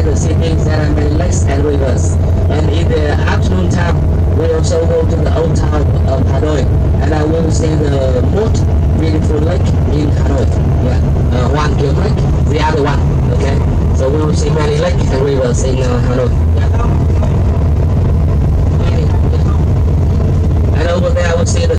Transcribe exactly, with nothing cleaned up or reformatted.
the city, there are many lakes and rivers. And in the afternoon time, we also go to the old town of Hanoi, and I will see the most beautiful lake in Hanoi. Yeah, uh, one Kill Lake, the other one. Okay, so we will see many lakes and rivers in uh, Hanoi. Yeah. And over there, I will see the